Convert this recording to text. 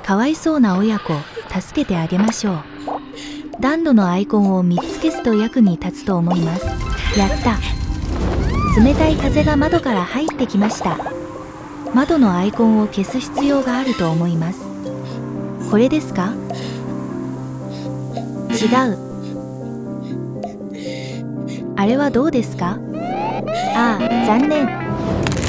かわいそうな親子、助けてあげましょう。暖炉のアイコンを3つ消すと役に立つと思います。やった。冷たい風が窓から入ってきました。窓のアイコンを消す必要があると思います。これですか？違う。あれはどうですか？ああ、残念。